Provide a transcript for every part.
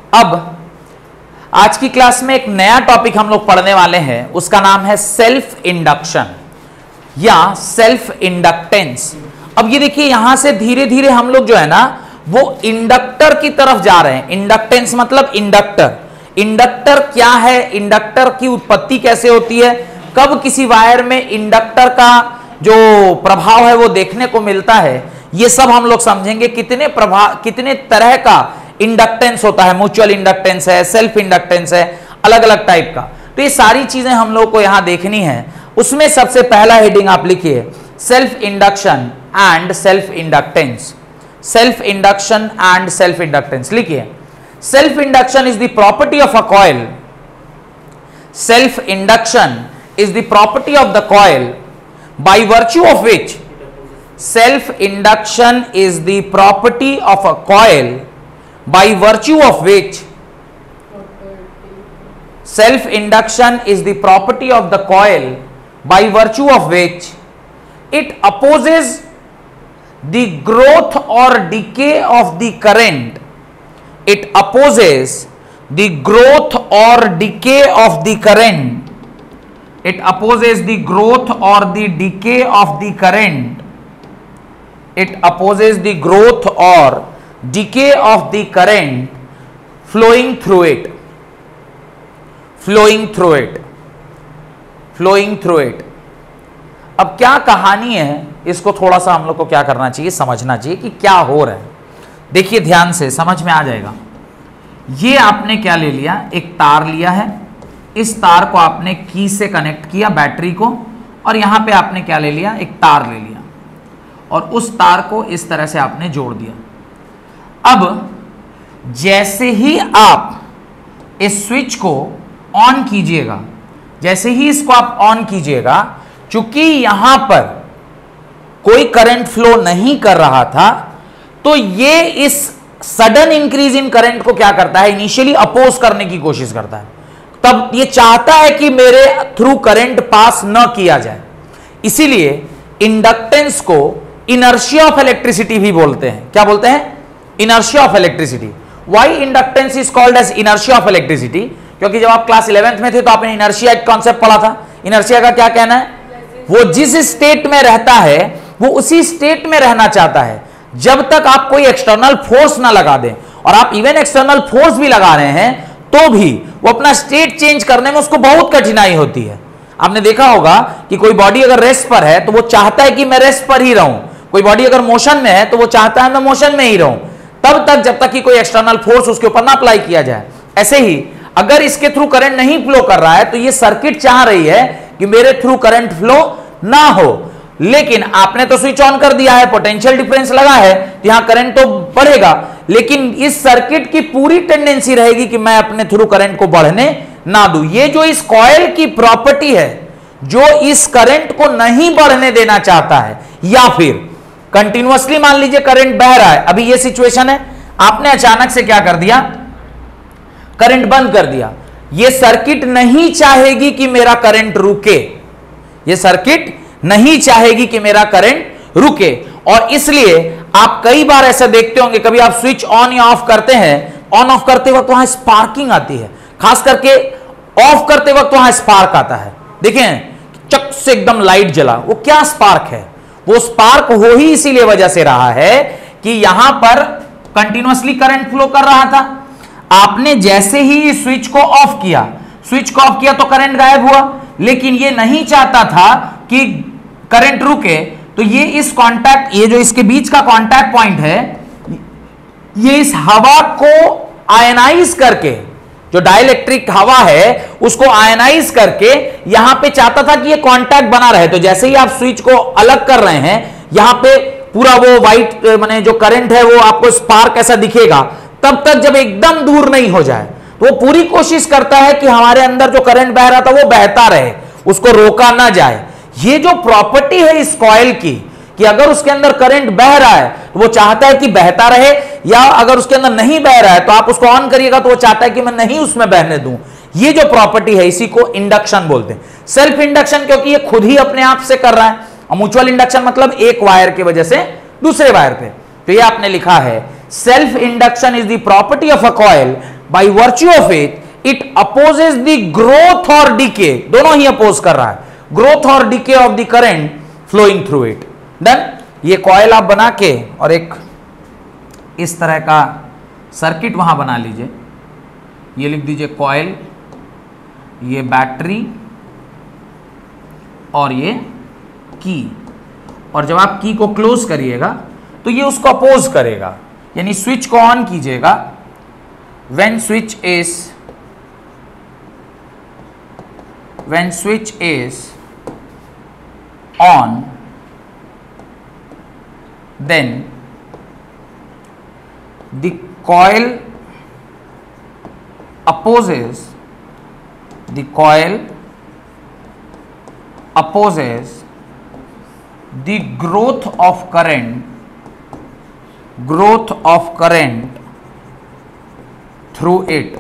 अब आज की क्लास में एक नया टॉपिक हम लोग पढ़ने वाले हैं, उसका नाम है सेल्फ इंडक्शन या सेल्फ इंडक्टेंस। अब ये देखिए यहां से धीरे धीरे हम लोग जो है ना वो इंडक्टर की तरफ जा रहे हैं। इंडक्टेंस मतलब इंडक्टर। इंडक्टर क्या है, इंडक्टर की उत्पत्ति कैसे होती है, कब किसी वायर में इंडक्टर का जो प्रभाव है वो देखने को मिलता है, ये सब हम लोग समझेंगे। कितने तरह का इंडक्टेंस होता है, म्यूचुअल इंडक्टेंस है, सेल्फ इंडक्टेंस है, अलग अलग टाइप का। तो ये सारी चीजें हम लोग को यहां देखनी है। उसमें सबसे पहला हेडिंग आप लिखिए, self induction and self inductance. Self induction and self inductance लिखिए। Self induction is the property of a coil. Self induction is the property of the coil by virtue of which self induction is the property of a coil by virtue of which self induction is the property of the coil by virtue of which it opposes the growth or decay of the current. It opposes the growth or decay of the current. It opposes the growth or the decay of the current. It opposes the growth or decay of the current flowing through it. Flowing through it. Flowing through it. अब क्या कहानी है, इसको थोड़ा सा हम लोग को क्या करना चाहिए, समझना चाहिए कि क्या हो रहा है। देखिए ध्यान से, समझ में आ जाएगा। ये आपने क्या ले लिया, एक तार लिया है, इस तार को आपने की से कनेक्ट किया बैटरी को, और यहां पे आपने क्या ले लिया, एक तार ले लिया और उस तार को इस तरह से आपने जोड़ दिया। अब जैसे ही आप इस स्विच को ऑन कीजिएगा, जैसे ही इसको आप ऑन कीजिएगा, चूंकि यहां पर कोई करंट फ्लो नहीं कर रहा था, तो ये इस सडन इंक्रीज इन करंट को क्या करता है, इनिशियली अपोज करने की कोशिश करता है। तब ये चाहता है कि मेरे थ्रू करंट पास न किया जाए। इसीलिए इंडक्टेंस को इनर्शिया ऑफ इलेक्ट्रिसिटी भी बोलते हैं। क्या बोलते हैं, inertia of electricity. Why inductance is called as inertia of electricity, क्योंकि जब आप क्लास 11th में थे तो आपने इनर्शिया एक कॉन्सेप्ट पढ़ा था। इनर्शिया का क्या कहना है, वो जिस स्टेट में रहता है वो उसी स्टेट में रहना चाहता है जब तक आप कोई एक्सटर्नल फोर्स ना लगा दें। और आप इवन एक्सटर्नल फोर्स भी लगा रहे हैं तो भी वो अपना स्टेट चेंज करने में उसको बहुत कठिनाई होती है। आपने देखा होगा कि कोई बॉडी अगर रेस्ट पर है तो वो चाहता है कि मैं रेस्ट पर ही रहूं, कोई बॉडी अगर मोशन में है तो वो चाहता है मैं मोशन में ही रहूं, तब तक जब तक कि कोई एक्सटर्नल फोर्स उसके ऊपर ना अप्लाई किया जाए। ऐसे ही अगर इसके थ्रू करंट नहीं फ्लो कर रहा है तो ये सर्किट चाह रही है कि मेरे थ्रू करंट फ्लो ना हो, लेकिन आपने तो स्विच ऑन कर दिया है, पोटेंशियल डिफरेंस लगा है, तो यहां करंट तो बढ़ेगा, लेकिन इस सर्किट की पूरी टेंडेंसी रहेगी कि मैं अपने थ्रू करंट को बढ़ने ना दूं। ये जो इस कॉइल की प्रॉपर्टी है, जो इस करंट को नहीं बढ़ने देना चाहता है, या फिर कंटिन्यूअसली मान लीजिए करंट बह रहा है, अभी ये सिचुएशन है, आपने अचानक से क्या कर दिया, करंट बंद कर दिया। ये सर्किट नहीं चाहेगी कि मेरा करंट रुके, ये सर्किट नहीं चाहेगी कि मेरा करंट रुके। और इसलिए आप कई बार ऐसा देखते होंगे, कभी आप स्विच ऑन या ऑफ करते हैं, ऑन ऑफ करते वक्त वहां स्पार्किंग आती है, खास करके ऑफ करते वक्त वहां स्पार्क आता है। देखें चक से एकदम लाइट जला, वो क्या स्पार्क है, वो स्पार्क हो ही इसीलिए वजह से रहा है कि यहां पर कंटिन्यूअसली करंट फ्लो कर रहा था। आपने जैसे ही स्विच को ऑफ किया, स्विच को ऑफ किया तो करंट गायब हुआ, लेकिन ये नहीं चाहता था कि करंट रुके, तो ये इस कांटेक्ट, ये जो इसके बीच का कांटेक्ट पॉइंट है, ये इस हवा को आयनाइज करके, जो डाइलेक्ट्रिक हवा है उसको आयनाइज करके यहां पे चाहता था कि ये कांटेक्ट बना रहे। तो जैसे ही आप स्विच को अलग कर रहे हैं, यहां पे पूरा वो व्हाइट माने जो करंट है वो आपको स्पार्क ऐसा दिखेगा, तब तक जब एकदम दूर नहीं हो जाए। तो वो पूरी कोशिश करता है कि हमारे अंदर जो करंट बह रहा था वो बहता रहे, उसको रोका ना जाए। ये जो प्रॉपर्टी है इस कॉइल की कि अगर उसके अंदर करंट बह रहा है तो वो चाहता है कि बहता रहे, या अगर उसके अंदर नहीं बह रहा है तो आप उसको ऑन करिएगा तो वो चाहता है कि मैं नहीं उसमें बहने दूं। ये जो प्रॉपर्टी है इसी को इंडक्शन बोलते हैं। सेल्फ इंडक्शन क्योंकि ये खुद ही अपने आप से कर रहा है, और म्यूचुअल इंडक्शन मतलब एक वायर की वजह से दूसरे वायर पे। तो ये आपने लिखा है self induction is the property of a coil by virtue of it opposes the growth और डीके, दोनों ही अपोज कर रहा है, ग्रोथ और decay of the current flowing through it. Then ये कॉइल आप बना के और एक इस तरह का सर्किट वहां बना लीजिए, ये लिख दीजिए कॉइल, ये बैटरी और ये की, और जब आप की को क्लोज करिएगा तो ये उसको अपोज करेगा, यानी स्विच को ऑन कीजिएगा, when switch is on, then the coil opposes the growth of current through it,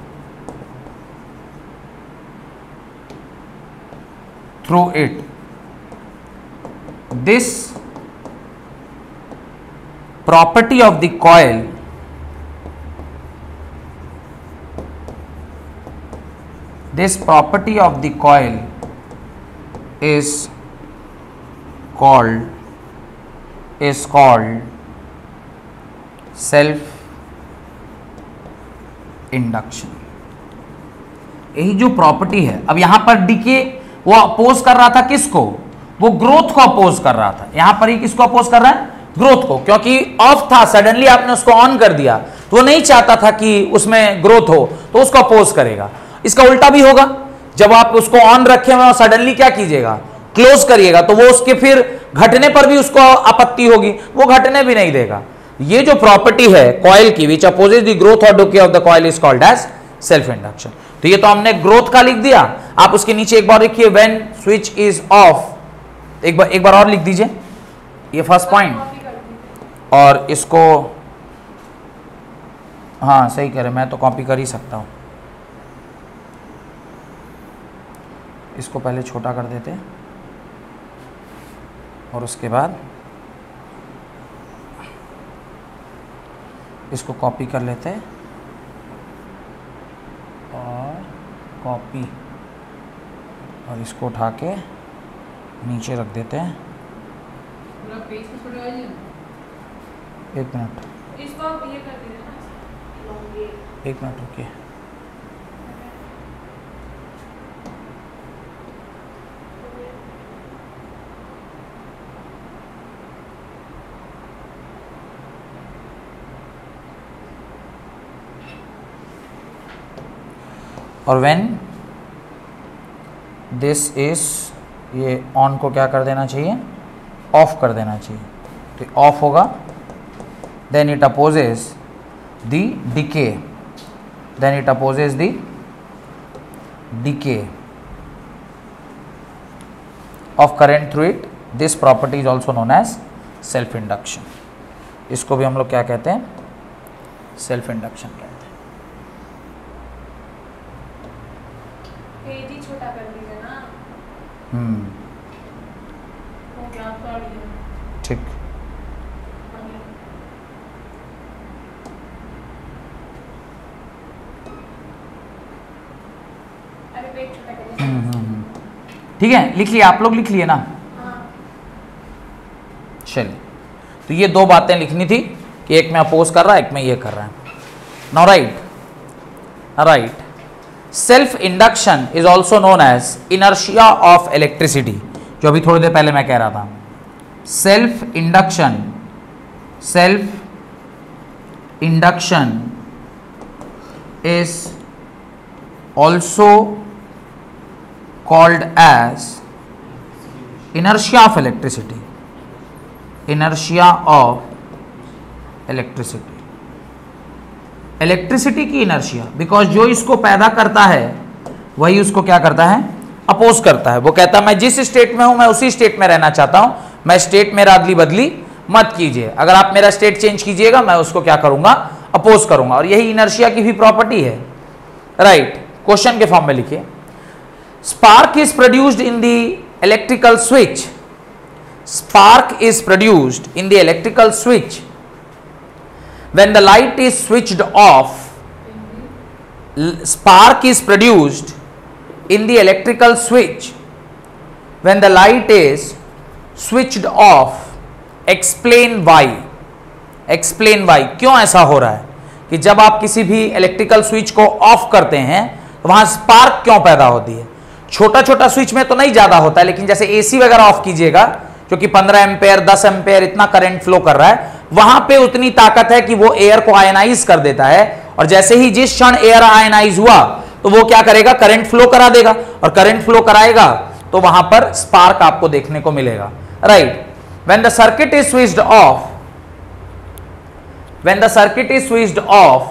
this property of the coil is called self induction. यही जो प्रॉपर्टी है, अब यहां पर डीके वो अपोज कर रहा था किसको, वो ग्रोथ को अपोज कर रहा था, यहां पर ही किसको अपोज कर रहा है, ग्रोथ को, क्योंकि ऑफ था, सडनली आपने उसको ऑन कर दिया तो वो नहीं चाहता था कि उसमें ग्रोथ हो, तो उसको अपोज करेगा। इसका उल्टा भी होगा, जब आप उसको ऑन रखे हुए और सडनली क्या कीजिएगा, क्लोज करिएगा, तो वो उसके फिर घटने पर भी उसको आपत्ति होगी, वो घटने भी नहीं देगा। ये जो प्रॉपर्टी है कॉइल की, विच अपोजेस द ग्रोथ और decay of the coil, is called as self induction. तो ये तो हमने ग्रोथ का लिख दिया, आप उसके नीचे एक बार लिखिए व्हेन स्विच इज ऑफ, एक बार और लिख दीजिए, ये फर्स्ट पॉइंट, और इसको, हाँ सही कह रहे, मैं तो कॉपी कर ही सकता हूं, इसको पहले छोटा कर देते और उसके बाद इसको कॉपी कर लेते हैं, और कॉपी, और इसको उठा के नीचे रख देते हैं। एक मिनट, एक मिनट रुकिए। और व्हेन दिस इज, ये ऑन को क्या कर देना चाहिए, ऑफ कर देना चाहिए, तो ऑफ होगा, then it opposes the decay, of current through it, this property is also known as self induction. इसको भी हम लोग क्या कहते हैं, सेल्फ इंडक्शन कहते हैं। छोटा कर दीजिए ना। ठीक, ठीक है, लिख लिया आप लोग, लिख लिए ना, चलिए। तो ये दो बातें लिखनी थी कि एक में अपोज कर रहा है, एक में ये कर रहा है। Now right, self induction is also known as inertia of electricity, जो अभी थोड़ी देर पहले मैं कह रहा था। Self induction is also called as inertia of electricity, electricity की इनर्शिया, बिकॉज जो इसको पैदा करता है वही उसको क्या करता है, अपोज करता है। वो कहता है मैं जिस स्टेट में हूं मैं उसी स्टेट में रहना चाहता हूं, मैं स्टेट में अदली बदली मत कीजिए, अगर आप मेरा स्टेट चेंज कीजिएगा मैं उसको क्या करूंगा, अपोज करूंगा। और यही इनर्शिया की भी प्रॉपर्टी है। राइट, क्वेश्चन के फॉर्म में लिखिए, spark is produced in the electrical switch, when the light is switched off spark is produced in the electrical switch when the light is switched off. Explain why. Explain why. क्यों ऐसा हो रहा है कि जब आप किसी भी इलेक्ट्रिकल स्विच को ऑफ करते हैं तो वहां स्पार्क क्यों पैदा होती है? छोटा छोटा स्विच में तो नहीं ज्यादा होता है, लेकिन जैसे एसी वगैरह ऑफ कीजिएगा, क्योंकि 15 एम्पेयर 10 एम्पेयर इतना करंट फ्लो कर रहा है, वहां पे उतनी ताकत है कि वो एयर को आयनाइज कर देता है, और जैसे ही जिस क्षण एयर आयनाइज हुआ तो वो क्या करेगा? करंट फ्लो करा देगा, और करंट फ्लो कराएगा तो वहां पर स्पार्क आपको देखने को मिलेगा, right? When the circuit is switched off, when the circuit is switched off,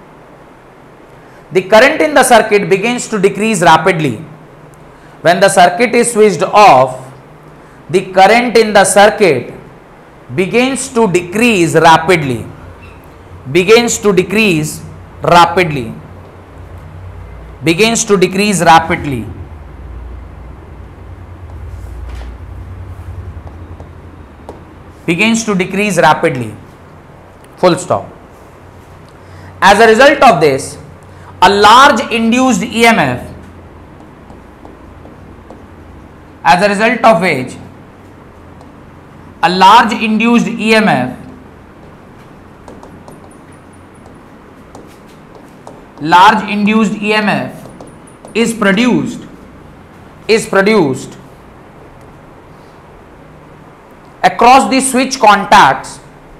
the current in the circuit begins to decrease rapidly. When the circuit is switched off, the current in the circuit begins to decrease rapidly. Begins to decrease rapidly. Begins to decrease rapidly. Begins to decrease rapidly. Full stop. As a result of this, a large induced EMF, as a result of which a large induced EMF, large induced EMF is produced across the switch contacts,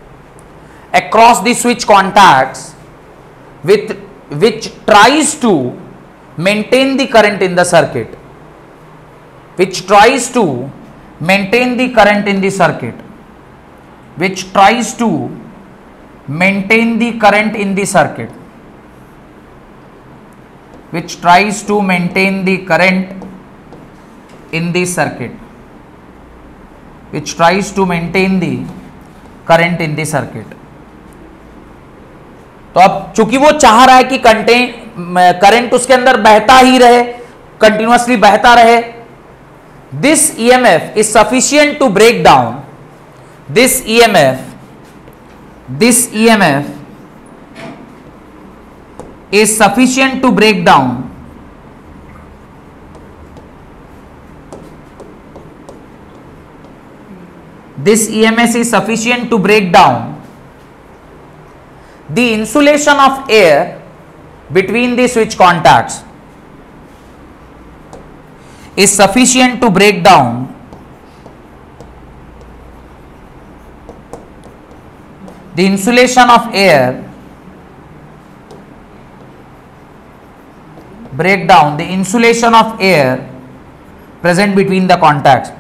with which tries to maintain the current in the circuit, which tries to maintain the current in the circuit, which tries to maintain the current in the circuit, which tries to maintain the current in the circuit, which tries to maintain the current in the circuit. तो अब चूंकि वो चाह रहा है कि current उसके अंदर बहता ही रहे, कंटिन्यूअसली बहता रहे, this EMF is sufficient to break down, this EMF is sufficient to break down this EMF is sufficient to break down the insulation of air between the switch contacts, is sufficient to break down the insulation of air, break down the insulation of air present between the contacts.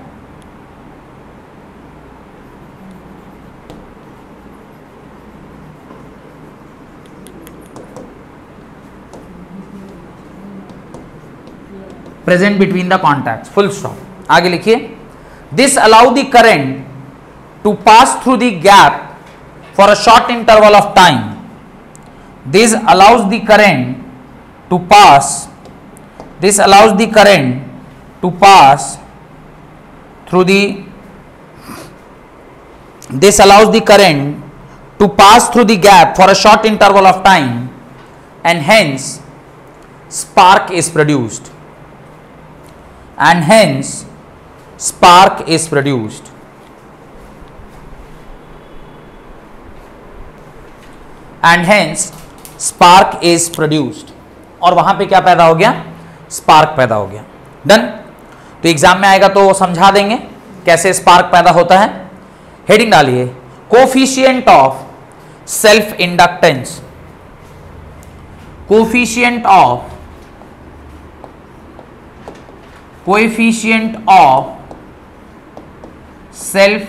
Present between the contacts. Full stop. आगे लिखिए, this allow the current to pass through the gap for a short interval of time. This allows the current to pass. This allows the current to pass through the. This allows the current to pass through the gap for a short interval of time, and hence spark is produced. And hence spark is produced. And hence spark is produced. और वहां पे क्या पैदा हो गया? Spark पैदा हो गया. डन. तो एग्जाम में आएगा तो समझा देंगे कैसे स्पार्क पैदा होता है. हेडिंग डालिए, coefficient of self inductance. Coefficient of coefficient of self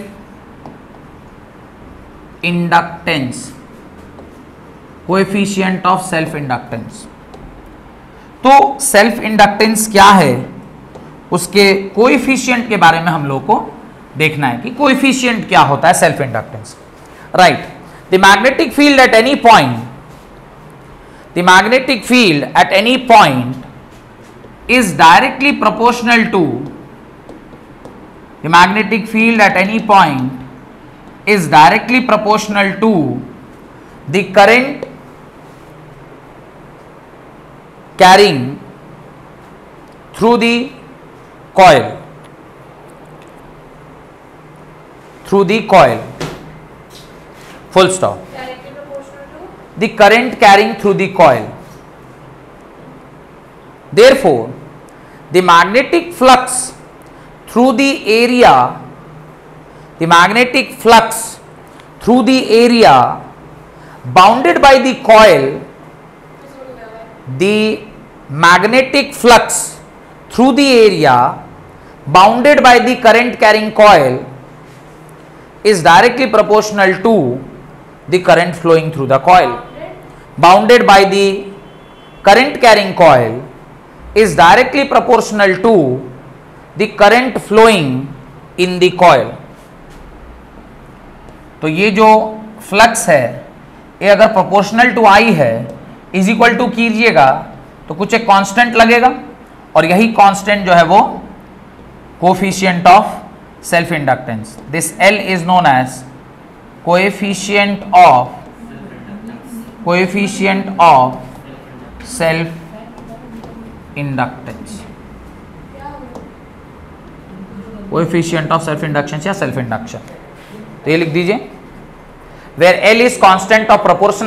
inductance, coefficient of self inductance. तो सेल्फ इंडक्टेंस क्या है, उसके कोएफिशिएंट के बारे में हम लोग को देखना है कि कोएफिशिएंट क्या होता है self inductance. Right. The magnetic field at any point, the magnetic field at any point is directly proportional to, the magnetic field at any point is directly proportional to the current carrying through the coil, full stop. Directly proportional to The current carrying through the coil. Therefore, the magnetic flux through the area, bounded by the coil, the magnetic flux through the area bounded by the current carrying coil is directly proportional to the current flowing through the coil. Bounded by the current carrying coil is directly proportional to the current flowing in the coil. तो ये जो flux है ये अगर proportional to आई है is equal to कीजिएगा तो कुछ एक कांस्टेंट लगेगा और यही कांस्टेंट जो है वो coefficient of self inductance. This L is known as coefficient of self inductance. Coefficient of self induction या सेल्फ इंडक्शन. तो ये लिख दीजिए where L is constant of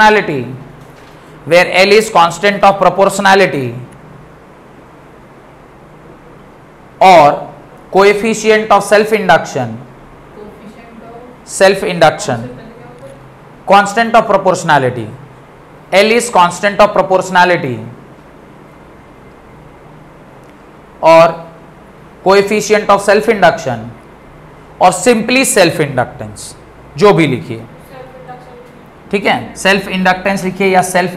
proportionality or coefficient of self induction constant of proportionality. L is constant of proportionality or coefficient of self induction और simply self inductance, जो भी लिखिए. ठीक है, सेल्फ इंडक्टेंस लिखिए या सेल्फ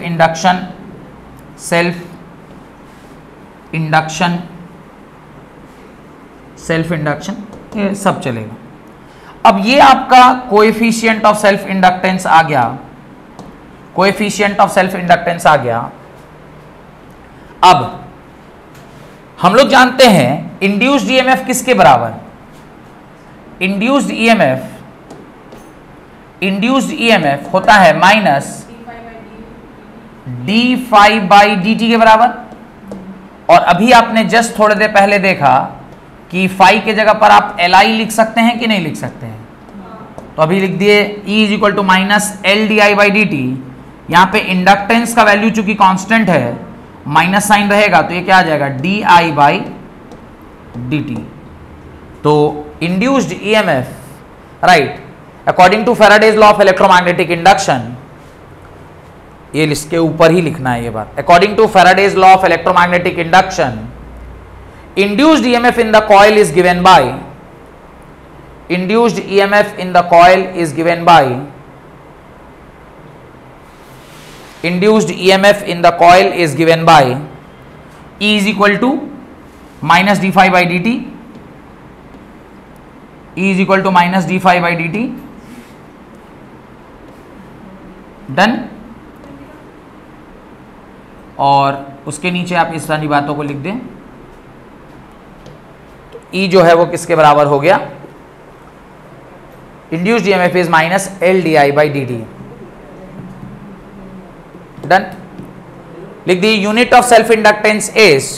इंडक्शन ये सब चलेगा. अब ये आपका कोएफिशिएंट ऑफ सेल्फ इंडक्टेंस आ गया. अब हम लोग जानते हैं इंड्यूस्ड ईएमएफ किसके बराबर. इंड्यूस्ड ईएमएफ होता है minus d phi by D t के बराबर. और अभी आपने जस्ट थोड़ी देर पहले देखा कि फाई के जगह पर आप एल आई लिख सकते हैं कि नहीं लिख सकते हैं. तो अभी लिख दिए E is equal to minus L d I by D t. यहाँ पे इंडक्टेंस का वैल्यू चूंकि कांस्टेंट है माइनस साइन रहेगा तो ये क्या आ जाएगा d I by D t. तो induced EMF right according to Faraday's law of electromagnetic induction, ये इसके ऊपर ही लिखना है ये बात. According to Faraday's law of electromagnetic induction, induced EMF in the coil is given by E is equal to minus d phi by dt. Done. और उसके नीचे आप इस सारी बातों को लिख दें. E जो है वो किसके बराबर हो गया, induced EMF is minus L d I by D t. Done. लिख दी unit of self inductance is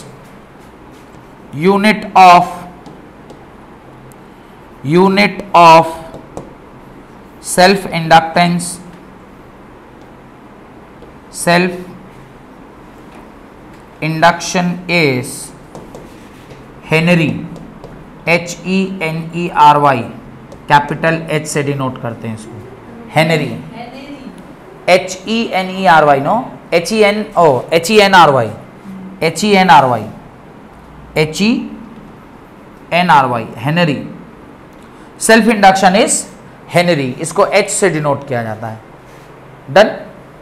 unit of self induction is henry. HENERY, capital H से डिनोट करते हैं इसको. Henry HENERY no HENRY henry. Self induction is henry, इसको H से denote किया जाता है. Done.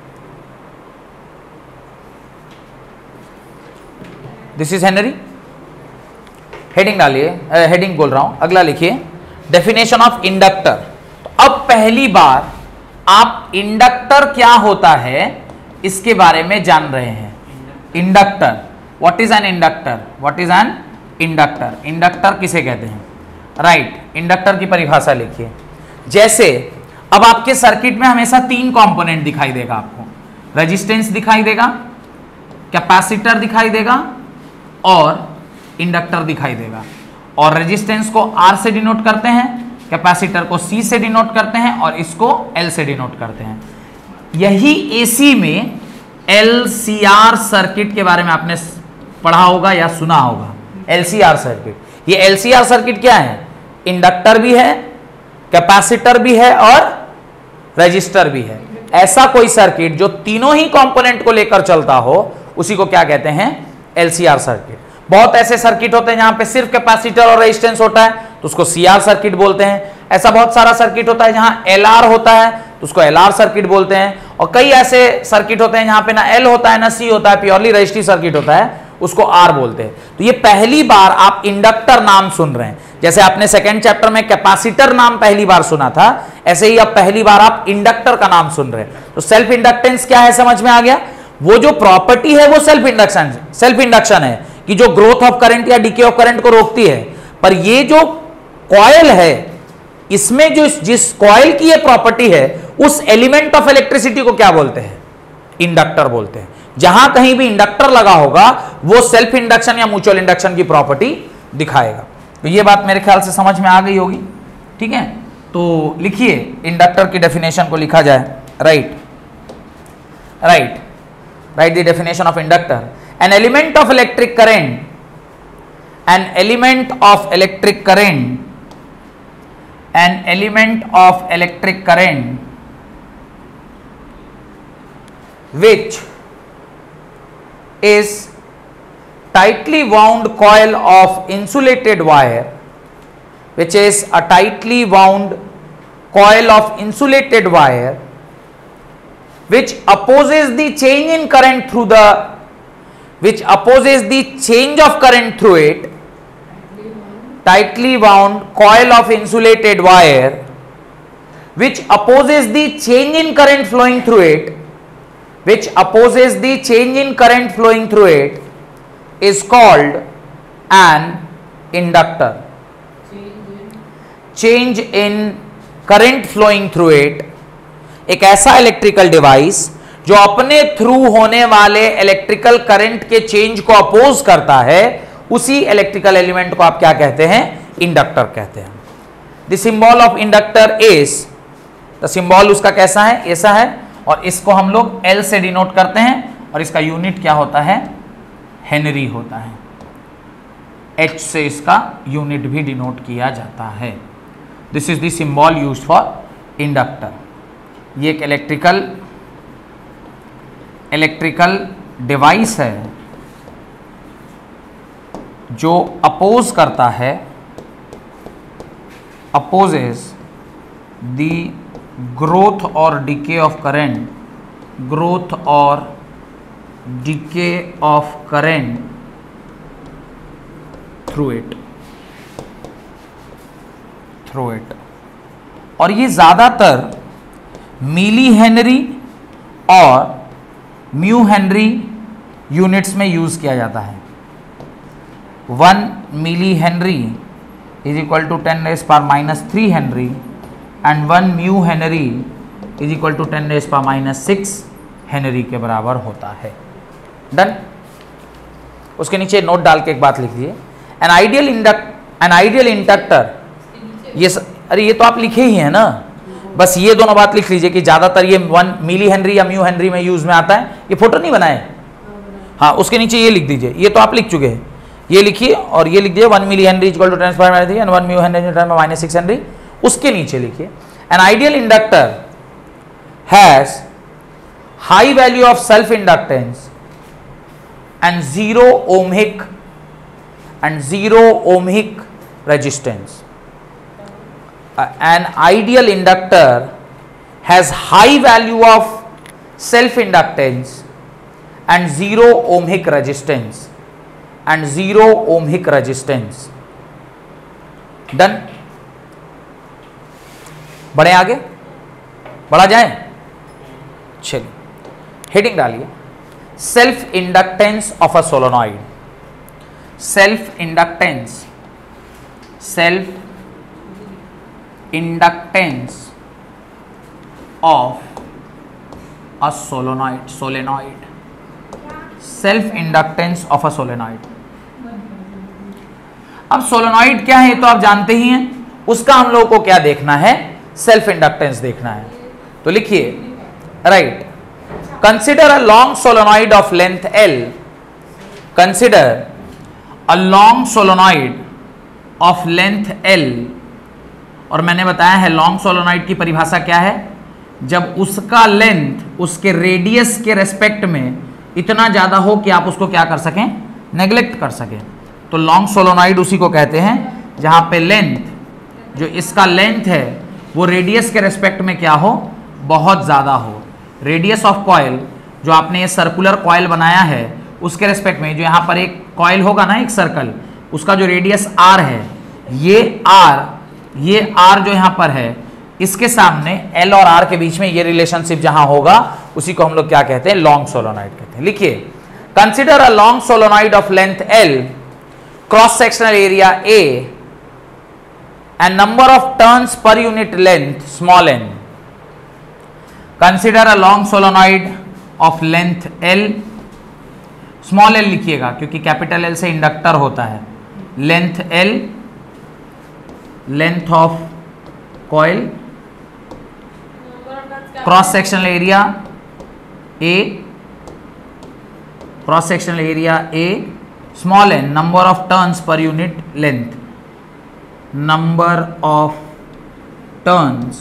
This is henry. Heading डालिए, हेडिंग बोल रहा हूं. अगला लिखिए डेफिनेशन ऑफ इंडक्टर. तो अब पहली बार आप इंडक्टर क्या होता है इसके बारे में जान रहे हैं. Inductor, what is an inductor? Inductor किसे कहते हैं? राइट. इंडक्टर की परिभाषा लिखिए. जैसे अब आपके सर्किट में हमेशा तीन कंपोनेंट दिखाई देगा आपको. रेजिस्टेंस दिखाई देगा, कैपेसिटर दिखाई देगा और इंडक्टर दिखाई देगा, और रेजिस्टेंस को R से डिनोट करते हैं, कैपेसिटर को C से डिनोट करते हैं और इसको L से डिनोट करते हैं। यही AC में LCR सर्किट के बारे में आपने पढ़ा होगा या सुना होगा। LCR सर्किट, ये LCR सर्किट क्या है? इंडक्टर भी है, कैपेसिटर भी है और रजिस्टर भी है। ऐसा कोई सर्किट जो तीनों ही कंपोनेंट को लेकर चलता हो उसी को क्या कहते हैं? LCR circuit. बहुत ऐसे सर्किट होते हैं जहां पे सिर्फ कैपेसिटर और रेजिस्टेंस होता है तो उसको CR सर्किट बोलते हैं। ऐसा बहुत सारा सर्किट होता है जहां LR होता है तो उसको LR सर्किट बोलते हैं, और कई ऐसे सर्किट होते हैं जहां पे ना L होता है ना C होता है, प्योरली रजिस्टिव सर्किट होता है, उसको R बोलते हैं। तो ये पहली बार आप इंडक्टर नाम सुन रहे हैं, जैसे आपने सेकंड चैप्टर में कैपेसिटर नाम पहली बार सुना था, ऐसे ही अब पहली बार आप इंडक्टर का नाम सुन रहे हैं। तो सेल्फ इंडक्टेंस क्या है समझ में आ गया? वो जो प्रॉपर्टी है वो सेल्फ इंडक्शन है कि जो ग्रोथ ऑफ करंट या डीके ऑफ करंट को रोकती है। पर ये जो कॉइल है, इसमें जो जिस कॉइल की ये प्रॉपर्टी है उस एलिमेंट ऑफ इलेक्ट्रिसिटी को क्या बोलते हैं? इंडक्टर बोलते हैं। जहां कहीं भी इंडक्टर लगा होगा वो सेल्फ इंडक्शन या म्यूचुअल इंडक्शन की प्रॉपर्टी दिखाएगा। तो ये बात मेरे ख्याल से समझ में आ गई होगी, ठीक है? तो लिखिए इंडक्टर की डेफिनेशन को लिखा जाए। Right the definition of inductor, an element of electric current, an element of electric current which is tightly wound coil of insulated wire, which is a tightly wound coil of insulated wire which opposes the change in current through the change of current through it. Tightly wound coil of insulated wire which opposes the change in current flowing through it, is called an inductor. Change in current flowing through it, एक ऐसा electrical device जो अपने through होने वाले electrical current के change को oppose करता है, उसी इलेक्ट्रिकल एलिमेंट को आप क्या कहते हैं? इंडक्टर कहते हैं। The symbol of inductor is, the symbol उसका कैसा है? ऐसा है, और इसको हम लोग L से डिनोट करते हैं, और इसका यूनिट क्या होता है? हेनरी होता है। H से इसका यूनिट भी डिनोट किया जाता है। This is the symbol used for inductor. ये एक इलेक्ट्रिकल डिवाइस है जो अपोज करता है, अपोजेस द ग्रोथ और डीके ऑफ करंट, ग्रोथ और decay of current through it. और ये ज्यादातर मिली हेनरी और म्यू हेनरी यूनिट्स में यूज किया जाता है। 1 milli henry is equal to 10⁻³ henry and 1 mu henry is equal to 10⁻⁶ henry के बराबर होता है। डन। उसके नीचे नोट डाल के एक बात लिख दिए, एन आइडियल इंडक्टर। अरे ये तो आप लिखे ही है ना, बस ये दोनों बात लिख लीजिए कि ज्यादातर ये 1 मिली हेनरी या म्यू हेनरी में यूज में आता है। ये फोटो नहीं बनाए? हाँ, उसके नीचे ये लिख दीजिए, ये तो आप लिख चुके हैं, ये लिखिए और ये लिख दिए 1 milli henry equal to 10⁻³ and 1 mu henry (-6 henry). उसके नीचे लिखिए an ideal inductor has high value of self inductance and 0 ohmic resistance. An ideal inductor has high value of self inductance and 0 ohmic resistance. Done. बढ़े आगे, बढ़ा जाए, चलिए heading डालिए, self inductance of a solenoid. सेल्फ इंडक्टेंस of a solenoid self inductance of a solenoid. अब solenoid क्या है तो आप जानते ही हैं, उसका हम लोगों को क्या देखना है, सेल्फ इंडक्टेंस देखना है। तो लिखिए, right, consider a long solenoid of length L, consider a long solenoid of length L। और मैंने बताया है लॉन्ग सोलेनॉइड की परिभाषा क्या है, जब उसका लेंथ उसके रेडियस के रेस्पेक्ट में इतना ज्यादा हो कि आप उसको क्या कर सकें, नेग्लेक्ट कर सकें। तो लॉन्ग सोलेनॉइड उसी को कहते हैं जहां पे लेंथ, जो इसका लेंथ है वो रेडियस के रेस्पेक्ट में क्या हो, बहुत ज्यादा हो। रेडियस ऑफ कॉइल, जो आपने ये सर्कुलर कॉइल बनाया है उसके रेस्पेक्ट में, जो यहाँ पर एक कॉइल होगा ना, एक सर्कल, उसका जो रेडियस r है, ये r जो यहाँ पर है, इसके सामने L और R के बीच में ये रिलेशनशिप जहां होगा उसी को हम लोग क्या कहते हैं, लॉन्ग सोलेनॉइड कहते हैं। लिखिए, consider a long solenoid of length L, cross sectional area A and number of turns per unit length small n। Consider a long solenoid of length L, small l लिखिएगा क्योंकि capital L से inductor होता है। Length L, length of coil, cross sectional area A, cross sectional area A, small n, number of turns per unit length, number of turns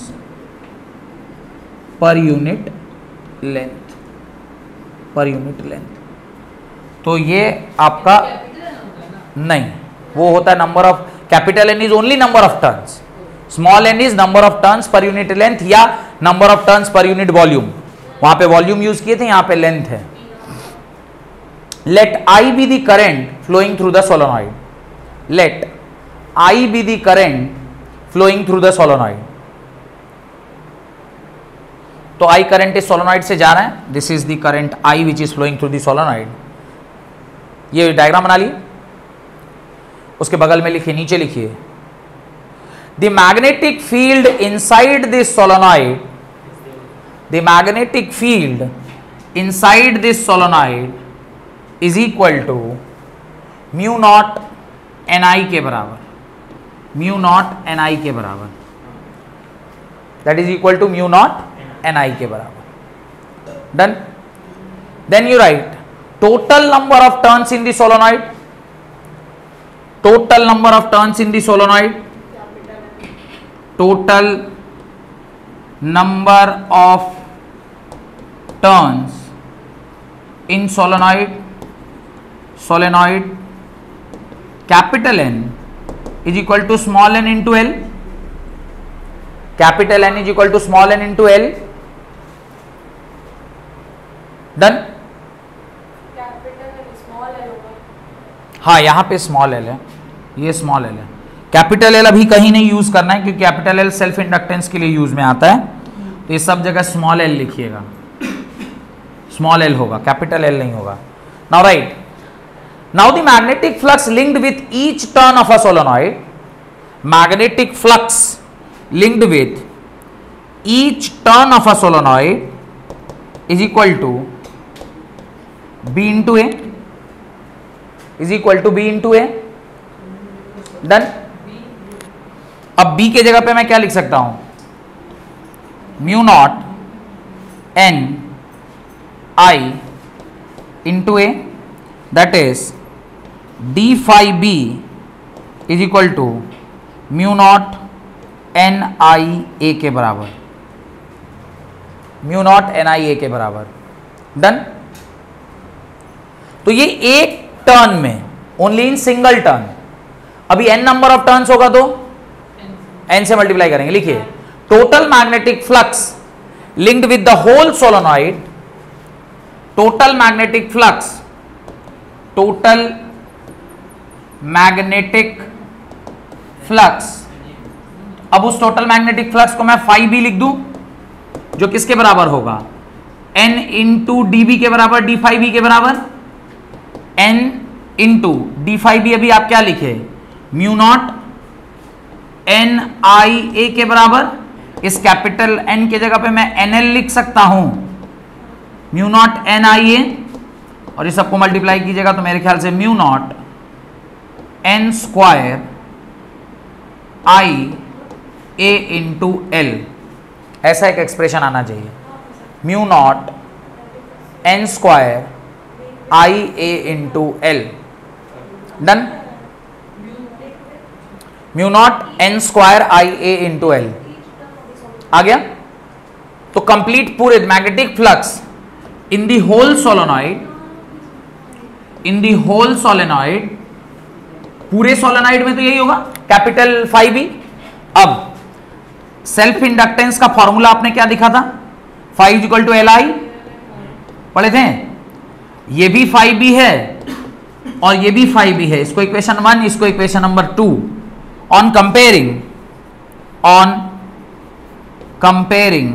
per unit length, per unit length. तो ये आपका नहीं, वो होता है number of, capital N is only number of turns, small n is number of turns per unit length या number of turns per unit volume. वहां पे वॉल्यूम यूज किए थे, यहां पे लेंथ है। Let I be the current flowing through the solenoid, let I be the current flowing through the solenoid. तो I current इस सोलेनॉइड से जा रहा है, this is the current I which is flowing through the solenoid. ये diagram बना लिए, उसके बगल में लिखिए, नीचे लिखिए, the magnetic field inside this solenoid, the magnetic field inside this solenoid is equal to mu naught Ni के बराबर, mu naught Ni के बराबर, that is equal to mu naught Ni के बराबर। Done? Then you write total number of turns in the solenoid, total number of turns in the solenoid, total number of turns in solenoid, solenoid capital N is equal to small n into L, capital N is equal to small n into L। Done? हाँ, यहां पे small l है, ये small l है। Capital L अभी कहीं नहीं use करना है क्योंकि कैपिटल L सेल्फ इंडक्टेंस के लिए यूज में आता है, तो ये सब जगह स्मॉल l लिखिएगा, स्मॉल l होगा, कैपिटल L नहीं होगा। Now right, now the magnetic flux linked with each turn of a solenoid, magnetic flux linked with each turn of a solenoid is equal to B into A, is equal to B into A। Done? अब B के जगह पे मैं क्या लिख सकता हूं, mu not N I into A, that is D phi B is equal to mu not N I A के बराबर, mu not N I A के बराबर। डन? तो ये एक टर्न में, ओनली इन सिंगल टर्न, अभी n नंबर ऑफ टर्न्स होगा तो n से मल्टीप्लाई करेंगे। लिखिए, total magnetic flux linked with the whole solenoid, total magnetic flux, total magnetic flux. अब उस टोटल मैग्नेटिक फ्लक्स को मैं फाई बी लिख दूं, जो किसके बराबर होगा, n इंटू डी बी के बराबर, डी फाई बी के बराबर, n into d phi B. अभी आप क्या लिखे, mu not N I A के बराबर, इस कैपिटल N के जगह पे मैं NL लिख सकता हूं, mu not N I A और इस सबको मल्टीप्लाई कीजिएगा तो मेरे ख्याल से mu not N square I A into L, ऐसा एक एक्सप्रेशन आना चाहिए। Mu not N square I A into L, done. Mu not N square I A into L आ गया। तो कंप्लीट पूरे magnetic flux in the whole solenoid, in the whole solenoid, पूरे solenoid में तो यही होगा कैपिटल फाई बी। अब सेल्फ इंडक्टेंस का फॉर्मूला आपने क्या दिखा था, phi equal to L I पढ़े थे। ये भी फाई बी है और ये भी फाई बी है, इसको इक्वेशन 1, इसको equation number 2। On comparing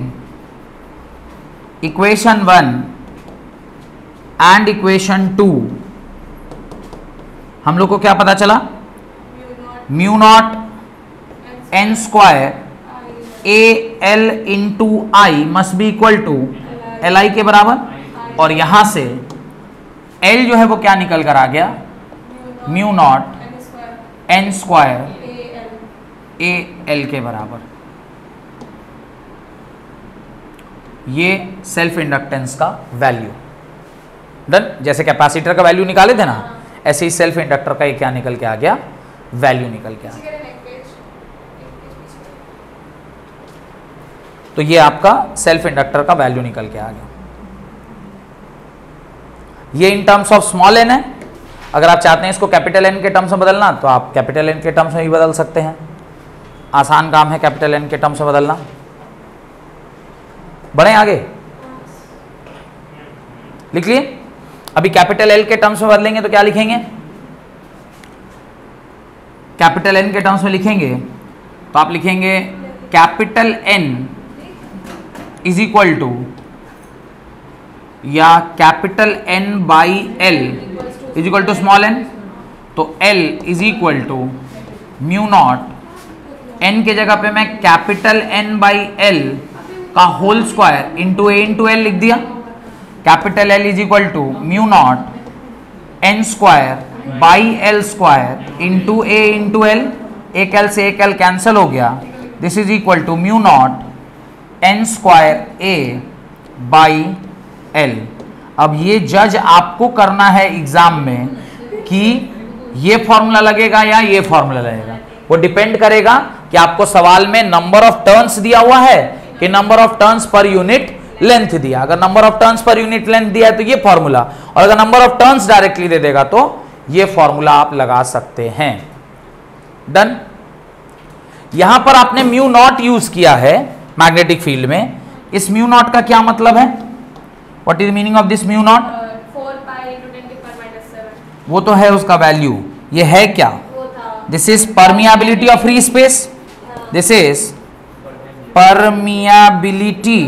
equation 1 and equation 2 हम लोग को क्या पता चला, mu not N square A L into I must be equal to L I के बराबर, और यहां से एल जो है वो क्या निकल कर आ गया, mu not N square A L के बराबर। ये सेल्फ इंडक्टेंस का वैल्यू, डन। जैसे कैपेसिटर का वैल्यू निकाले थे ना, ऐसे ही सेल्फ इंडक्टर का ये क्या निकल के आ गया, वैल्यू निकल के आ गया। तो ये आपका सेल्फ इंडक्टर का वैल्यू निकल के आ गया। ये in terms of small N है। अगर आप चाहते हैं इसको कैपिटल एन के टर्म्स में बदलना तो आप कैपिटल एन के टर्म्स में भी बदल सकते हैं, आसान काम है कैपिटल एन के टर्म्स में बदलना। बढ़े आगे, लिख लिए। अभी कैपिटल एल के टर्म्स में बदलेंगे तो क्या लिखेंगे, कैपिटल एन के टर्म्स में लिखेंगे तो आप लिखेंगे capital N is equal to, या capital N by L is equal to small N, तो L is equal to mu not N के जगह पे मैं कैपिटल एन बाई एल का whole square into A into L लिख दिया। Capital L is equal to mu not N square by L square into A into L, एक L से एक एल कैंसिल हो गया। This is equal to mu not N square A by L. अब ये जज आपको करना है एग्जाम में कि ये फॉर्मूला लगेगा या ये फॉर्मूला लगेगा। वो डिपेंड करेगा कि आपको सवाल में नंबर ऑफ टर्न्स दिया हुआ है कि number of turns per unit length दिया। अगर number of turns per unit length दिया है तो ये फॉर्मूला, और अगर नंबर ऑफ टर्न्स डायरेक्टली दे देगा तो ये फॉर्मूला आप लगा सकते हैं। डन। यहां पर आपने म्यू नॉट यूज किया है मैग्नेटिक फील्ड में। इस म्यू नॉट का क्या मतलब है, what is meaning of this mu nought, 4 pi into 10 to the power minus 7। वो तो है उसका वैल्यू। ये है क्या, this is permeability of free space, this is permeability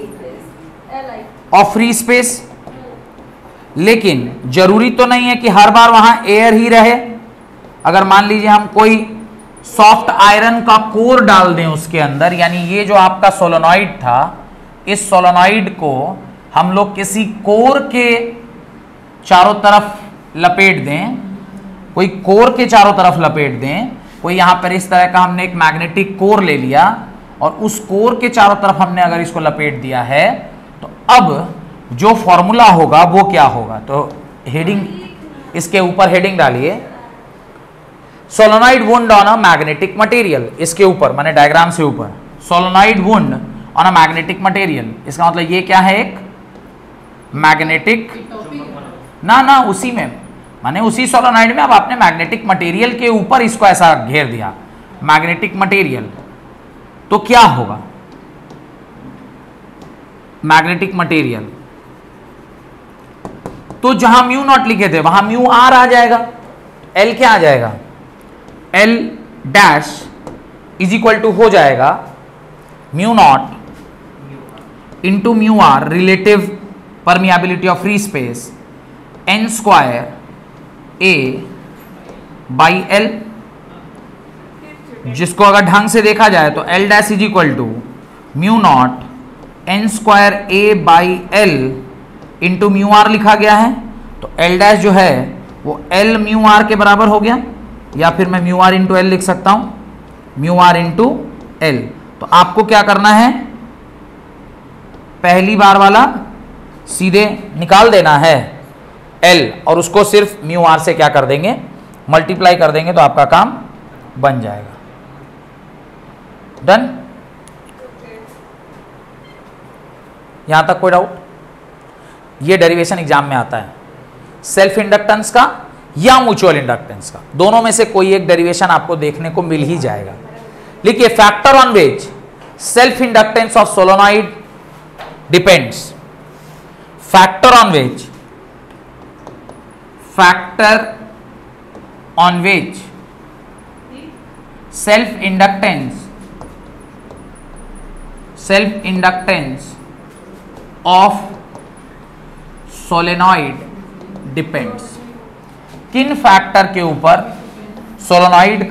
of free space. लेकिन जरूरी तो नहीं है कि हर बार वहां एयर ही रहे। अगर मान लीजिए हम कोई सॉफ्ट आयरन का कोर डाल दें उसके अंदर, यानी ये जो आपका सोलेनॉइड था, इस सोलेनॉइड को हम लोग किसी कोर के चारों तरफ लपेट दें, कोई कोर के चारों तरफ लपेट दें, कोई यहां पर इस तरह का हमने एक मैग्नेटिक कोर ले लिया और उस कोर के चारों तरफ हमने अगर इसको लपेट दिया है, तो अब जो फॉर्मूला होगा वो क्या होगा। तो हेडिंग, इसके ऊपर हेडिंग डालिए, solenoid wound on a magnetic material. इसके ऊपर माने डायग्राम से ऊपर, solenoid wound on a magnetic material. इसका मतलब ये क्या है, एक मैग्नेटिक ना उसी में, माने उसी सोलेनॉइड में अब आपने मैग्नेटिक मटेरियल के ऊपर इसको ऐसा घेर दिया, मैग्नेटिक मटेरियल। तो क्या होगा, मैग्नेटिक मटेरियल, तो जहां म्यू नॉट लिखे थे वहां म्यू आर आ जाएगा। एल क्या आ जाएगा, L dash is equal to हो जाएगा mu nought into mu R, relative permeability of free space, N square A by L, जिसको अगर ढंग से देखा जाए तो L dash is equal to mu not N square A by L into mu R लिखा गया है। तो एल डैश जो है वो एल म्यू आर के बराबर हो गया, या फिर मैं म्यू आर इंटू एल लिख सकता हूं, म्यू आर इंटू एल। तो आपको क्या करना है, पहली बार वाला सीधे निकाल देना है एल, और उसको सिर्फ म्यू आर से क्या कर देंगे, मल्टीप्लाई कर देंगे, तो आपका काम बन जाएगा। डन? यहां तक कोई डाउट? ये डेरिवेशन एग्जाम में आता है, सेल्फ इंडक्टेंस का या म्यूचुअल इंडक्टेंस का, दोनों में से कोई एक डेरिवेशन आपको देखने को मिल ही जाएगा। लिखिए, factor on which self inductance of solenoid depends, factor on which self inductance of solenoid depends. किन फैक्टर के ऊपर सोलेनॉइड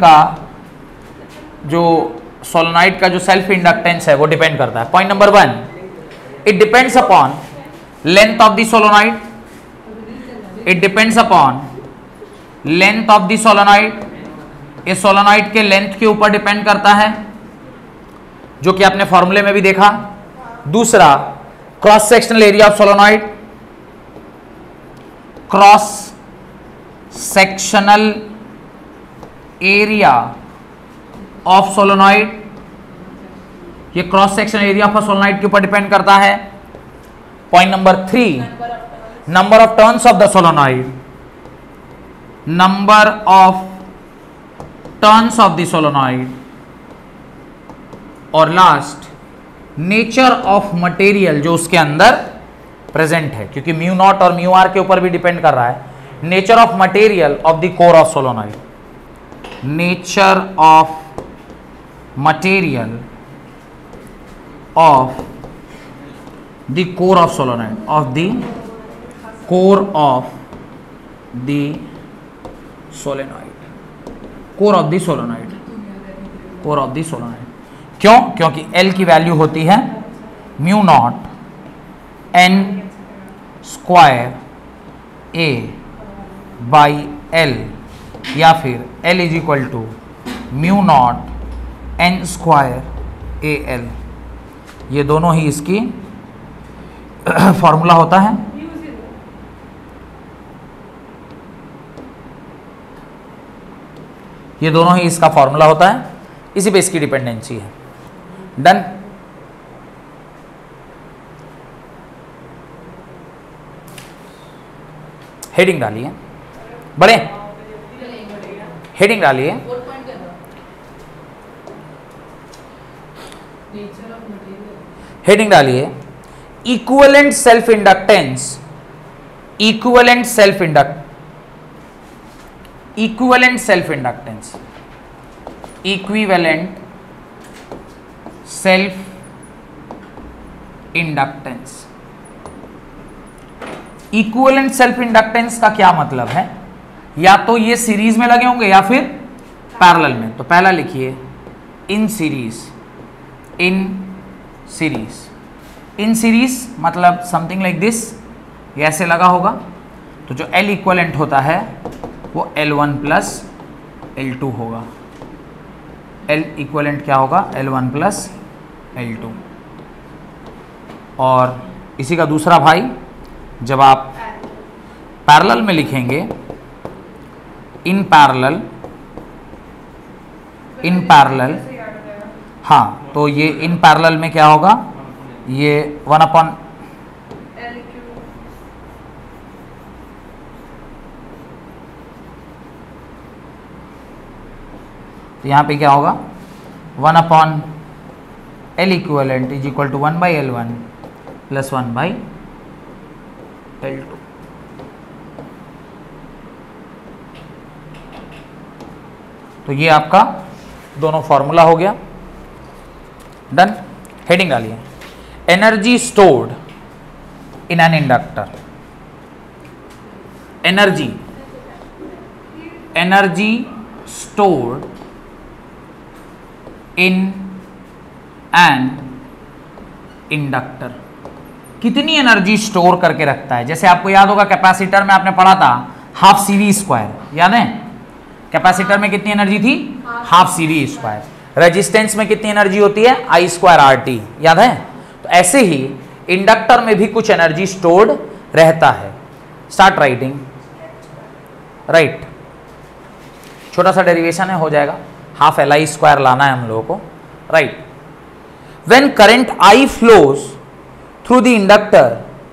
का जो सेल्फ इंडक्टेंस है वो डिपेंड करता है। Point number 1, it depends upon length of the solenoid, it depends upon length of the solenoid, ये सोलेनॉइड के लेंथ के ऊपर डिपेंड करता है, जो कि आपने फॉर्मूले में भी देखा। दूसरा, cross sectional area of solenoid, cross sectional area of solenoid, ये cross sectional area of solenoid के ऊपर डिपेंड करता है। Point number 3, number of turns of the solenoid, number of turns of the solenoid, और लास्ट, नेचर ऑफ मटेरियल जो उसके अंदर present है, क्योंकि म्यू नॉट और म्यू आर के ऊपर भी डिपेंड कर रहा है। Nature of material of the core of solenoid, nature of material of the core of solenoid, of the core of the solenoid, core of the solenoid, core of the solenoid. क्यों? क्योंकि L की value होती है mu not n square A by L, या फिर L is equal to mu not n square AL। ये दोनों ही इसकी फॉर्मूला होता है। ये दोनों ही इसका फॉर्मूला होता है, इसी पे इसकी डिपेंडेंसी है। डन? हेडिंग डालिए, बड़े हेडिंग डालिए। हेडिंग डालिए, equivalent self inductance, equivalent self inductance, equivalent self inductance, equivalent self inductance. Equivalent self inductance का क्या मतलब है? या तो ये सीरीज में लगे होंगे या फिर पैरेलल में। तो पहला लिखिए in series, in series, in series मतलब समथिंग लाइक दिस, ये ऐसे लगा होगा। तो जो L इक्विवेलेंट होता है वो L1 प्लस L2 होगा। L इक्विवेलेंट क्या होगा? L1 plus L2। और इसी का दूसरा भाई, जब आप पैरेलल में लिखेंगे इन पैरेलल, इन पैरेलल, हाँ, तो ये इन पैरेलल में क्या होगा? ये 1 अपॉन तो यहाँ पे क्या होगा? 1 upon L equivalent is equal to 1 by L1 plus 1 by L2। तो ये आपका दोनों फॉर्मूला हो गया। डन? हेडिंग डालिए, energy stored in an inductor, energy, energy stored in an inductor, कितनी एनर्जी स्टोर करके रखता है। जैसे आपको याद होगा कैपेसिटर में आपने पढ़ा था हाफ CV स्क्वायर, याद है? कैपेसिटर में कितनी एनर्जी थी? Half CV square. रेजिस्टेंस में कितनी एनर्जी होती है? I स्क्वायर RT, याद है? तो ऐसे ही इंडक्टर में भी कुछ एनर्जी स्टोर्ड रहता है। Start writing, right. छोटा सा डेरिवेशन है, हो जाएगा। हाफ LI स्क्वायर लाना है हम लोगों को, right. When current I flows through the inductor,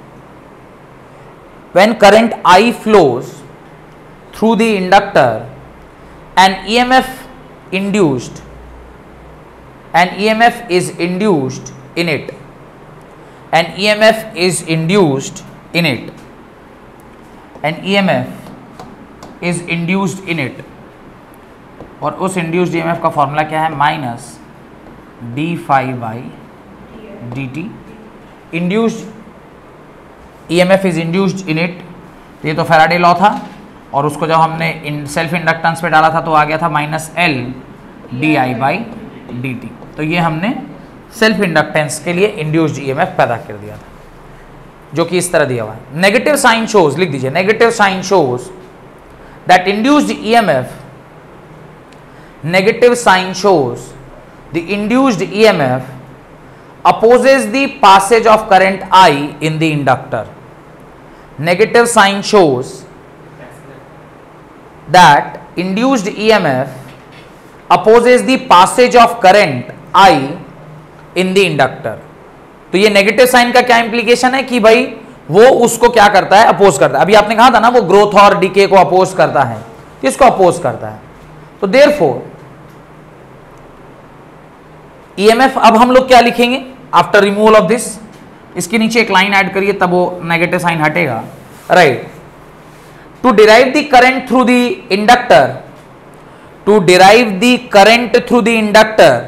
when current I flows through the inductor, an EMF induced, an EMF is induced in it, an EMF is induced in it, an EMF is induced in it, और उस induced EMF का formula क्या है? Minus d∅/dt। Induced EMF is induced in it, ये तो Faraday law था, और उसको जब हमने सेल्फ इंडक्टेंस पे डाला था तो आ गया था -L/di/dt। तो ये हमने सेल्फ इंडक्टेंस के लिए इंड्यूस्ड EMF पैदा कर दिया था, जो कि इस तरह दिया हुआ है। नेगेटिव साइन शोज, लिख दीजिए, negative sign shows that induced EMF, negative sign shows the induced EMF opposes the passage of current I in the inductor. Negative sign shows that induced EMF opposes the passage of current I in the inductor. तो ये negative sign का क्या implication है कि भाई वो उसको क्या करता है? अपोज करता है। अभी आपने कहा था ना वो ग्रोथ और डीके को अपोज करता है, किसको अपोज करता है? तो देयरफॉर EMF, अब हम लोग क्या लिखेंगे आफ्टर रिमूवल ऑफ दिस? इसके नीचे एक लाइन ऐड करिए, तब वो नेगेटिव साइन हटेगा, right. To derive the current through the inductor, to derive the current through the inductor,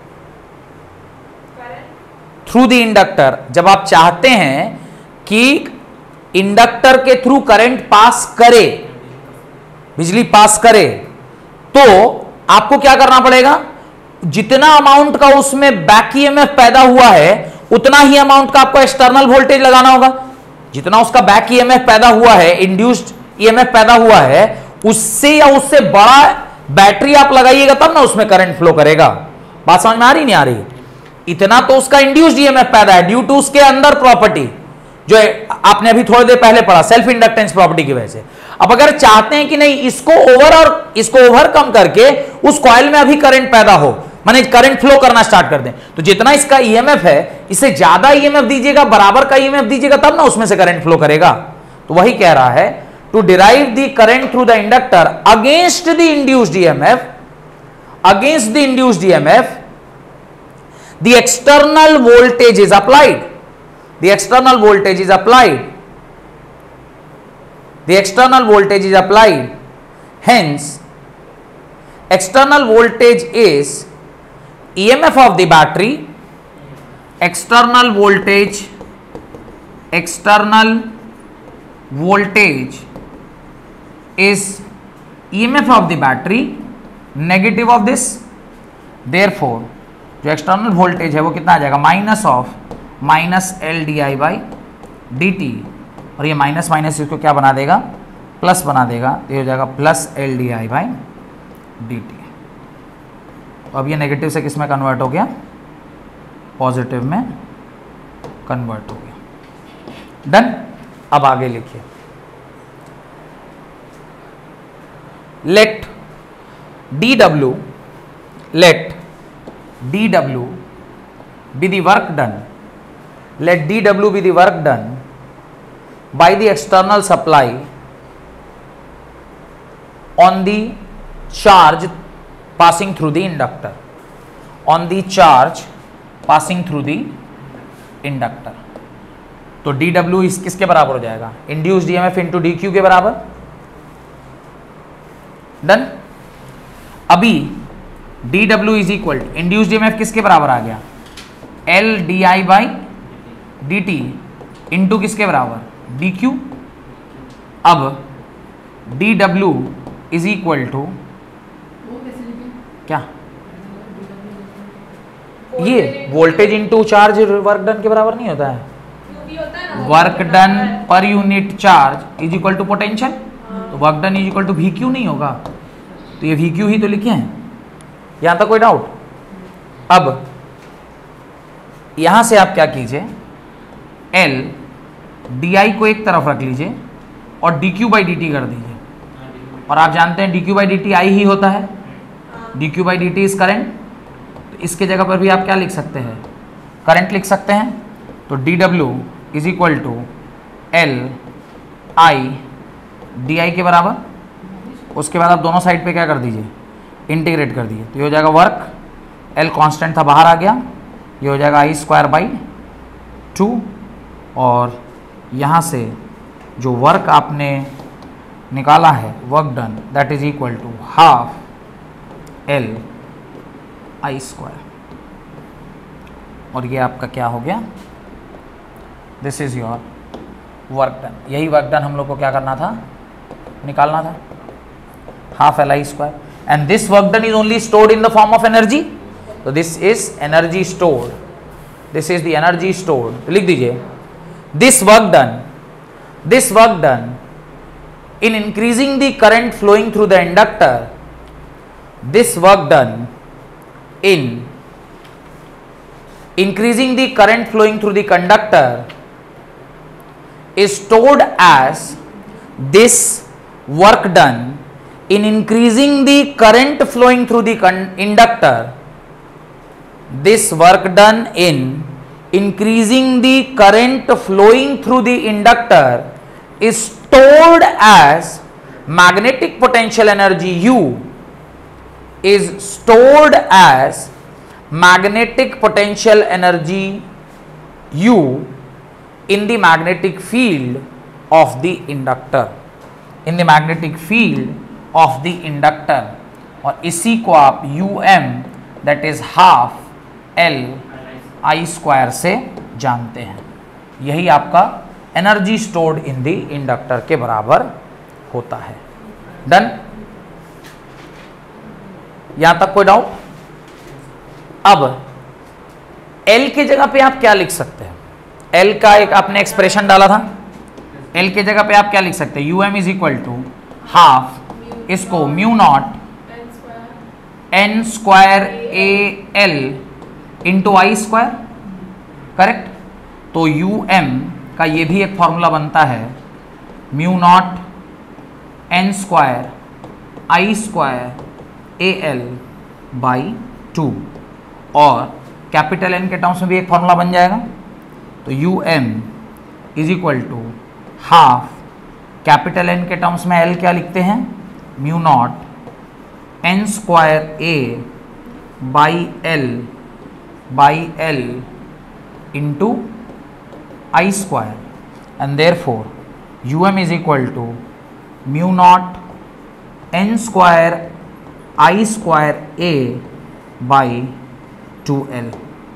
through the inductor, जब आप चाहते हैं कि इंडक्टर के थ्रू करंट पास करे, बिजली पास करे, तो आपको क्या करना पड़ेगा? जितना अमाउंट का उसमें बैक EMF पैदा हुआ है उतना ही अमाउंट का आपको एक्सटर्नल वोल्टेज लगाना होगा। जितना उसका बैक EMF पैदा हुआ है, इंड्यूस्ड EMF पैदा हुआ है, उससे या उससे बड़ा बैटरी आप लगाइएगा तब ना उसमें करंट फ्लो करेगा। बात समझ में आ रही नहीं आ रही? इतना तो उसका इंड्यूस्ड EMF पैदा है ड्यू टू उसके अंदर प्रॉपर्टी, जो आपने अभी थोड़ी देर पहले पढ़ा, सेल्फ इंडक्टेंस प्रॉपर्टी की वजह से। अब अगर चाहते हैं कि नहीं इसको ओवरकम करके उस कॉइल में अभी करंट पैदा हो, माने करंट फ्लो करना स्टार्ट कर दें, तो जितना इसका EMF है इससे ज्यादा EMF दीजिएगा, बराबर का EMF दीजिएगा, तब ना उसमें से करंट फ्लो करेगा। तो वही कह रहा है, to derive the current through the inductor against the induced EMF, against the induced EMF, the external voltage is applied, the external voltage is applied, the external voltage is applied, hence external voltage is EMF of the battery, external voltage is EMF of the battery, negative of this, therefore जो external voltage है वो कितना आ जाएगा? -L/di/dt, और ये minus minus इसको क्या बना देगा? प्लस बना देगा, तो ये हो जाएगा +L/di/dt। तो अब ये नेगेटिव से किस में कन्वर्ट हो गया? पॉजिटिव में कन्वर्ट हो गया। डन। अब आगे लिखिए, let dW be the work done, let dW be the work done by the external supply on the charge passing through the inductor, on the charge passing through the inductor। तो dW इस किसके बराबर हो जाएगा? Induced EMF into dQ के बराबर। Done. अभी dW is equal to induced EMF किसके बराबर आ गया? L/di/dt इंटू किसके बराबर? dQ। अब dW इज इक्वल टू क्या? ये voltage into charge work done के बराबर नहीं होता है? होता है work done per unit charge is equal to potential, तो work done is equal to V Q नहीं होगा, तो ये वी क्यू ही तो लिखे हैं। यहां तक कोई डाउट? अब यहां से आप क्या कीजिए, एल डी आई को एक तरफ रख लीजिए और D Q by D T कर दीजिए, और आप जानते हैं D Q by D T I ही होता है, D Q by D T is current, तो इसके जगह पर भी आप क्या लिख सकते हैं, करंट लिख सकते हैं। तो D W is equal to L I D I के बराबर, उसके बाद आप दोनों साइड पे क्या कर दीजिए, इंटीग्रेट कर दीजिए, तो ये हो जाएगा वर्क, एल कांस्टेंट था बाहर आ गया, ये हो जाएगा आई स्क्वायर बाई 2, और यहाँ से जो वर्क आपने निकाला है work done that is equal to half L I square, और ये आपका क्या हो गया, this is your work done. यही वर्क डन हम लोग को क्या करना था, निकालना था, half L I square, and this work done is only stored in the form of energy, तो this is energy stored, this is the energy stored, लिख दीजिए this work done in increasing the current flowing through the inductor, this work done in increasing the current flowing through the conductor is stored as this work done in increasing the current flowing through the inductor, this work done in increasing the current flowing through the inductor is stored as magnetic potential energy U, is stored as magnetic potential energy U in the magnetic field of the inductor, in the magnetic field of the inductor, और इसी को आप UM that is half L I square से जानते हैं, यही आपका energy stored in the inductor के बराबर होता है। डन? यहां तक कोई डाउट? अब L की जगह पे आप क्या लिख सकते हैं, L का एक आपने एक्सप्रेशन डाला था, L की जगह पे आप क्या लिख सकते हैं, UM is equal to half इसको mu not N square A L into I square, correct. तो यू एम का ये भी एक फॉर्मूला बनता है, mu not N square I square A L by 2, और कैपिटल एन के टर्म्स में भी एक फॉर्मूला बन जाएगा, तो U M is equal to half capital N के टर्म्स में एल क्या लिखते हैं, mu not N square A by L into I square, and therefore UM is equal to mu naught n square I square A by 2L.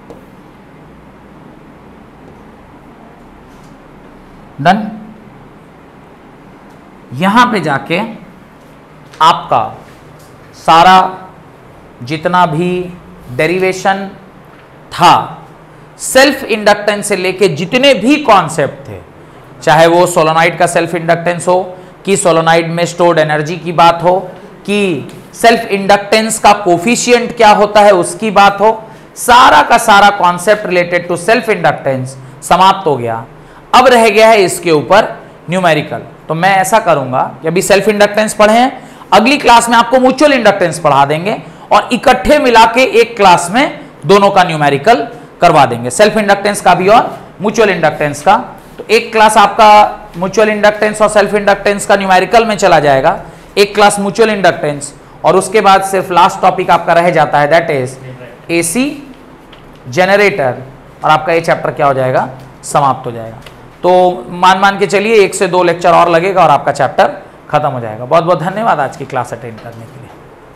Done? यहां पे जाके आपका सारा जितना भी डेरिवेशन था सेल्फ इंडक्टेंस से लेके जितने भी कॉन्सेप्ट थे, चाहे वो सोलोनाइड का सेल्फ इंडक्टेंस हो, कि सोलोनाइड में स्टोर्ड एनर्जी की बात हो, कि सेल्फ इंडक्टेंस का कोफिशिएंट क्या होता है उसकी बात हो, सारा का सारा concept related to self inductance समाप्त हो गया। अब रह गया है इसके ऊपर न्यूमेरिकल। तो मैं ऐसा करूंगा कि अभी सेल्फ इंडक्टेंस पढ़े हैं, अगली क्लास में आपको म्यूचुअल इंडक्टेंस पढ़ा देंगे और इकट्ठे मिला के एक क्लास में दोनों का न्यूमेरिकल करवा देंगे, सेल्फ इंडक्टेंस का भी और म्यूचुअल इंडक्टेंस का। तो एक क्लास आपका म्यूचुअल इंडक्टेंस और सेल्फ इंडक्टेंस का न्यूमेरिकल में चला जाएगा, एक क्लास म्यूचुअल इंडक्टेंस, और उसके बाद सिर्फ लास्ट टॉपिक आपका रह जाता है दैट इज एसी जनरेटर, और आपका ये चैप्टर क्या हो जाएगा, समाप्त हो जाएगा। तो मान के चलिए 1 से 2 लेक्चर और लगेगा और आपका चैप्टर खत्म हो जाएगा। बहुत बहुत धन्यवाद आज की क्लास अटेंड करने के लिए।